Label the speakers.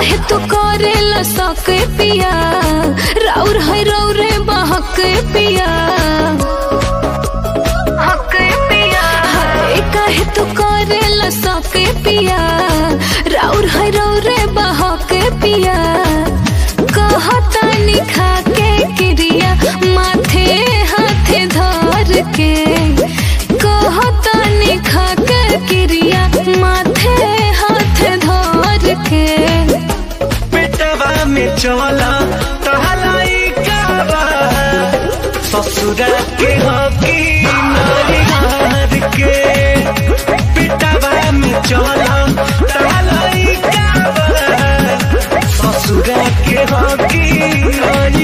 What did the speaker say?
Speaker 1: काहे तू करेला सके पिया, राउर है रौरे बहक पिया, हक पिया। काहे तू करेला सके पिया, राउर है रौरे बहक पिया। कहता निखा के क्रिया माथे हाथे धर के, कहता निखा के क्रिया माथे हाथे धर के।
Speaker 2: पेटवा में चला टहलाई काबा, ससुरा के हकी नारी के। पेटवा में चला टहलाई काबा, ससुरा के हकी नारी।